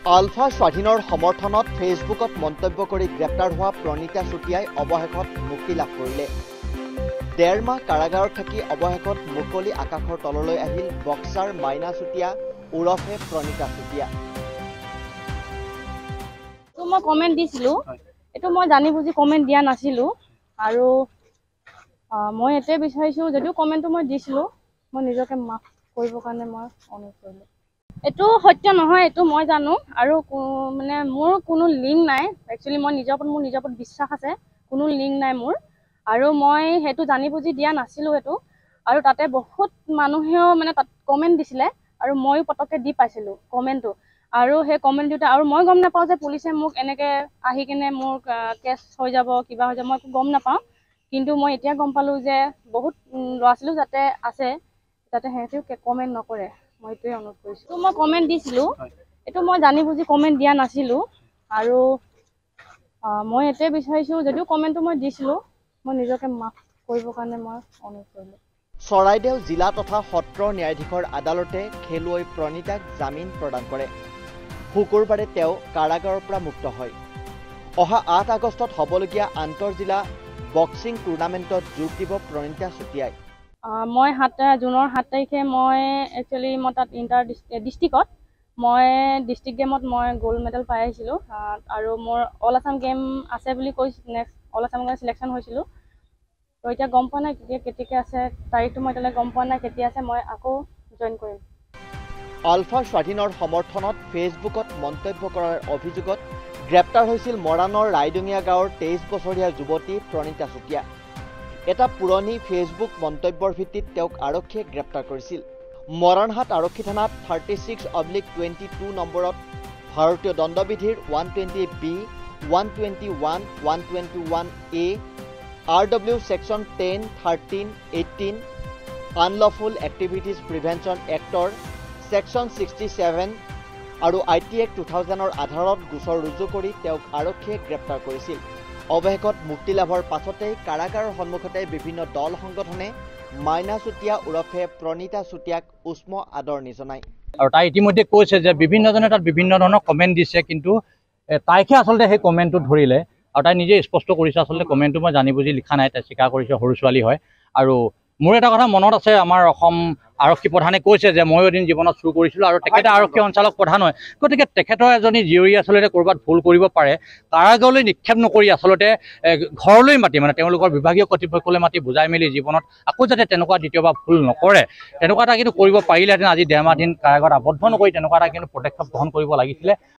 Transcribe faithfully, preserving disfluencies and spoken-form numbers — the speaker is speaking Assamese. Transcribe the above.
আলফা স্বাধীনৰ সমৰ্থনত ফেচবুকত মন্তব্য কৰি গ্ৰেপ্তাৰ হোৱা প্ৰণীতা চুতীয়াই অৱশেষত মুক্তি লাভ কৰিলে। ডেৰ মাহ কাৰাগাৰত থাকি অৱশেষত মুকলি আকাশৰ তললৈ আহিল বক্সাৰ মাইনা চুতীয়া ওৰফে প্ৰণীতা চুতীয়া। মই কমেন্ট দিছিলো, এইটো মই জানি বুজি কমেন্ট দিয়া নাছিলো আৰু মই এতে বিচাৰিছো যদিও কমেন্টটো মই দিছিলো মই নিজকে মাফ কৰিবৰ কাৰণে মই অনুৰোধ কৰিলো। এইটো সত্য নহয়, এইটো মই জানো আৰু মানে মোৰ কোনো লিংক নাই। একচুৱেলি মই নিজৰ ওপৰত মোৰ নিজৰ ওপৰত বিশ্বাস আছে, কোনো লিংক নাই মোৰ আৰু মই সেইটো জানি বুজি দিয়া নাছিলো সেইটো। আৰু তাতে বহুত মানুহেও মানে তাত কমেন্ট দিছিলে আৰু ময়ো পটককে দি পাইছিলো কমেন্টটো আৰু সেই কমেন্ট দিওঁতে আৰু মই গম নাপাওঁ যে পুলিচে মোক এনেকে আহি কিনে মোৰ কেছ হৈ যাব কিবা হৈ যাব মই গম নাপাওঁ। কিন্তু মই এতিয়া গম পালো যে বহুত ল'ৰা ছোৱালীও যাতে আছে যাতে সিহঁতেও কমেন্ট নকৰে, মই এইটোৱে অনুৰোধ কৰিছোঁ। মই কমেন্ট দিছিলো, এইটো মই জানি বুজি কমেন্ট দিয়া নাছিলো আৰু মই এইটোৱে বিচাৰিছো যদিও কমেন্টটো মই দিছিলো মই নিজকে মাফ কৰিবৰ কাৰণে মই অনুৰোধ কৰিলো। চৰাইদেউ জিলা তথা সত্ৰ ন্যায়াধীশৰ আদালতে খেলুৱৈ প্ৰণীতাক জামিন প্ৰদান কৰে। শুকুৰবাৰে তেওঁ কাৰাগাৰৰ পৰা মুক্ত হয়। অহা আঠ আগষ্টত হ'বলগীয়া আন্তঃজিলা বক্সিং টুৰ্ণামেণ্টত যোগ দিব প্ৰণীতা চুতীয়াই। মই সাত জুনৰ সাত তাৰিখে মই একচুৱেলি মই তাত ইণ্টাৰ ডিষ্ট্ৰিক্টত মই ডিষ্ট্ৰিক্ট গেমত মই গ'ল্ড মেডেল পাই আহিছিলোঁ আৰু মোৰ অল আছাম গেম আছে বুলি কৈছোঁ। Next all Assam game selection হৈছিলোঁ। তো এতিয়া গম পোৱা নাই কেতিয়া কেতিয়াকৈ আছে তাৰিখটো মই এতিয়ালৈ গম পোৱা নাই কেতিয়া আছে। মই আকৌ জইন কৰিম। আলফা স্বাধীনৰ সমৰ্থনত ফেচবুকত মন্তব্য কৰাৰ অভিযোগত গ্ৰেপ্তাৰ হৈছিল মৰাণৰ ৰাইডঙীয়া গাঁৱৰ তেইছ বছৰীয়া যুৱতী প্ৰণীতা চুতীয়া। এটা পুৰণি ফেচবুক মন্তব্যৰ ভিত্তিত তেওঁক আৰক্ষীয়ে গ্ৰেপ্তাৰ কৰিছিল। মৰাণহাট আৰক্ষী থানাত thirty six oblique twenty two নম্বৰত ভাৰতীয় দণ্ডবিধিৰ one twenty B one twenty one one twenty one A R W section ten thirteen eighteen unlawful activities prevention এক্টৰ ছেকশ্যন ছিক্সটি ছেভেন আৰু আই টি এক্ট টু থাউজেণ্ডৰ আধাৰত গোচৰ ৰুজু কৰি তেওঁক আৰক্ষীয়ে গ্ৰেপ্তাৰ কৰিছিল। অৱশেষত মুক্তি লাভৰ পাছতেই কাৰাগাৰৰ সন্মুখতে বিভিন্ন দল সংগঠনে মাইনা চুতীয়া ওৰফে প্ৰণীতা চুতীয়াক উষ্ম আদৰণি জনায়। আৰু তাই ইতিমধ্যে কৈছে যে বিভিন্নজনে তাত বিভিন্ন ধৰণৰ কমেণ্ট দিছে, কিন্তু তাইকে আচলতে সেই কমেণ্টটো ধৰিলে আৰু তাই নিজে স্পষ্ট কৰিছে আচলতে কমেণ্টটো মই জানি বুজি লিখা নাই। তাই স্বীকাৰ কৰিছে সৰু ছোৱালী হয়। আৰু মোৰ এটা কথা মনত আছে, আমাৰ অসম আৰক্ষী প্ৰধানে কৈছে যে ময়ো এদিন জীৱনত চুৰ কৰিছিলোঁ আৰু তেখেতে আৰক্ষী সঞ্চালক প্ৰধান হয়। গতিকে তেখেতৰ এজনী জীয়ৰী আচলতে ক'ৰবাত ভুল কৰিব পাৰে, কাৰাগাৰলৈ নিক্ষেপ নকৰি আচলতে ঘৰলৈ মাতি মানে তেওঁলোকৰ বিভাগীয় কৰ্তৃপক্ষলৈ মাতি বুজাই মেলি জীৱনত আকৌ যাতে তেনেকুৱা দ্বিতীয়বাৰ ভুল নকৰে তেনেকুৱা এটা কিন্তু কৰিব পাৰিলেহেঁতেন। আজি ডেৰ মাহ দিন কাৰাগাৰত আবদ্ধ নকৰি তেনেকুৱা এটা কিন্তু পদক্ষেপ গ্ৰহণ কৰিব লাগিছিলে।